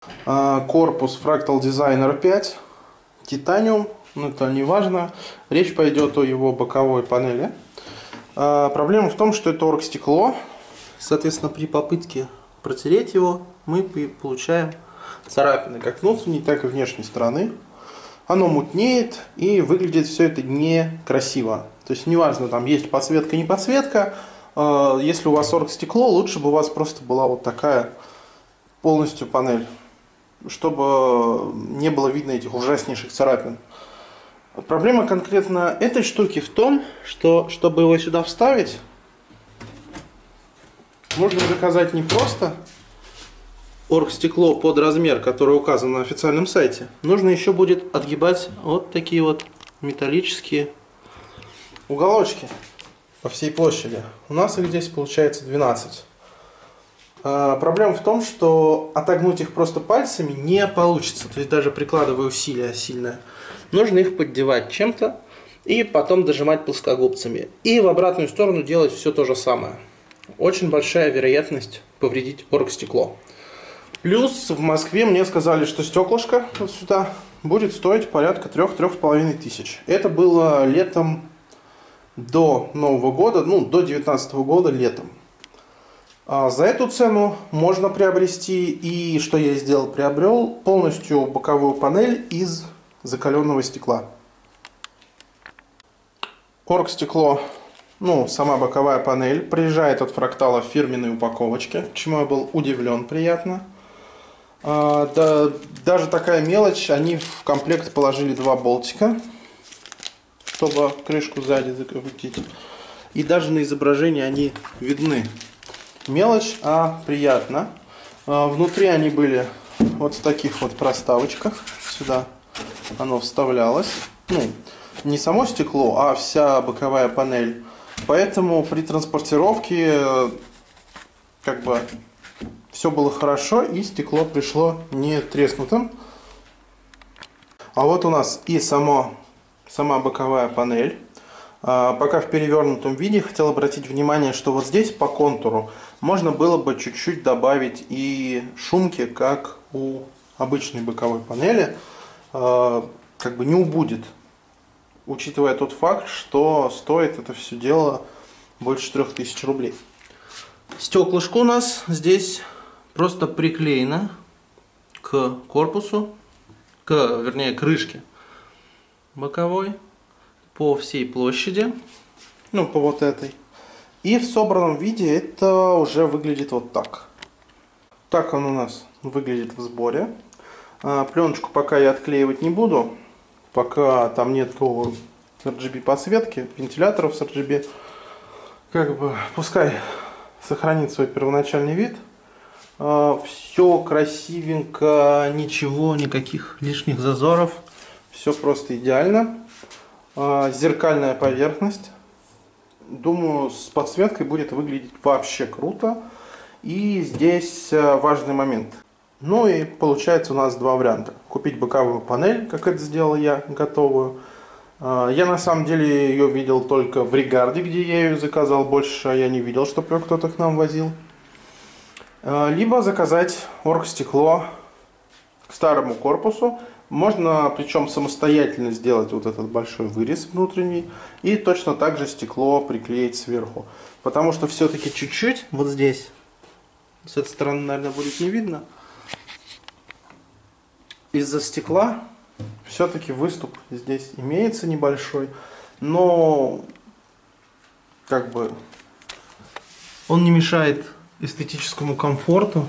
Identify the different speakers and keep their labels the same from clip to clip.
Speaker 1: Корпус Fractal Designer 5, титаниум, но это не важно. Речь пойдет о его боковой панели. Проблема в том, что это оргстекло. Соответственно, при попытке протереть его, мы получаем царапины как внутренней, так и внешней стороны. Оно мутнеет и выглядит все это некрасиво. То есть неважно, там есть подсветка, не подсветка. Если у вас оргстекло, лучше бы у вас просто была вот такая полностью панель, чтобы не было видно этих ужаснейших царапин. Проблема конкретно этой штуки в том, что чтобы его сюда вставить, можно заказать не просто оргстекло под размер, который указан на официальном сайте. Нужно еще будет отгибать вот такие вот металлические уголочки по всей площади. У нас их здесь получается 12. Проблема в том, что отогнуть их просто пальцами не получится. То есть даже прикладывая усилия сильное, нужно их поддевать чем-то и потом дожимать плоскогубцами. И в обратную сторону делать все то же самое. Очень большая вероятность повредить оргстекло. Плюс в Москве мне сказали, что стеклышко вот сюда будет стоить порядка 3-3,5 тысяч. Это было летом до Нового года, до 2019 года летом. За эту цену можно приобрести, и что я сделал, приобрел полностью боковую панель из закаленного стекла. Оргстекло, сама боковая панель, приезжает от Фрактала в фирменной упаковочке, чему я был удивлен приятно. Да, даже такая мелочь, они в комплект положили 2 болтика, чтобы крышку сзади закрутить. И даже на изображении они видны. Мелочь, а приятно. Внутри они были вот в таких вот проставочках. Сюда оно вставлялось. Не само стекло, а вся боковая панель. Поэтому при транспортировке все было хорошо, и стекло пришло не треснутым. А вот у нас и сама боковая панель. Пока в перевернутом виде, хотел обратить внимание, что вот здесь по контуру можно было бы чуть-чуть добавить и шумки, как у обычной боковой панели. Не убудет, учитывая тот факт, что стоит это все дело больше 3000 рублей. Стеклышко у нас здесь просто приклеено к корпусу, вернее, крышке боковой по всей площади, по вот этой. И в собранном виде это уже выглядит вот так. Так он у нас выглядит в сборе. Пленочку пока я отклеивать не буду, пока там нет RGB подсветки, вентиляторов с RGB. Пускай сохранит свой первоначальный вид. Все красивенько, никаких лишних зазоров. Все просто идеально. Зеркальная поверхность. Думаю, с подсветкой будет выглядеть вообще круто. И здесь важный момент. И получается у нас 2 варианта. Купить боковую панель, как это сделал я, готовую. Я на самом деле ее видел только в Регарде, где я ее заказал. Больше я не видел, чтобы ее кто-то к нам возил. Либо заказать оргстекло к старому корпусу. Можно, причем самостоятельно сделать вот этот большой вырез внутренний. И точно так же стекло приклеить сверху. Потому что все-таки чуть-чуть вот здесь, с этой стороны, наверное, будет не видно. Из-за стекла все-таки выступ здесь имеется небольшой. Но он не мешает эстетическому комфорту.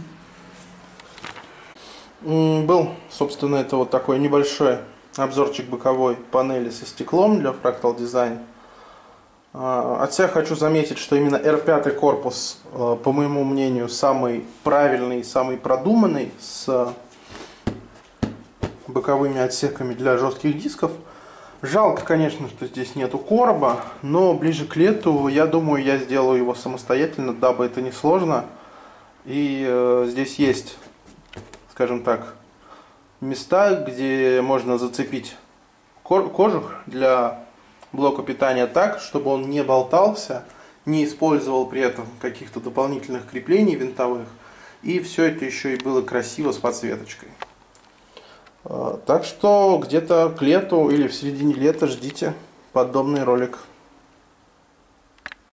Speaker 1: Был, собственно, это вот такой небольшой обзорчик боковой панели со стеклом для Fractal Design. От себя хочу заметить, что именно R5 корпус, по моему мнению, самый правильный, самый продуманный, с боковыми отсеками для жестких дисков. Жалко, конечно, что здесь нету короба, но ближе к лету, я думаю, я сделаю его самостоятельно, дабы это не сложно. И здесь есть, скажем так, места, где можно зацепить кожух для блока питания так, чтобы он не болтался, не использовал при этом каких-то дополнительных креплений винтовых. И все это еще и было красиво с подсветочкой. Так что где-то к лету или в середине лета ждите подобный ролик.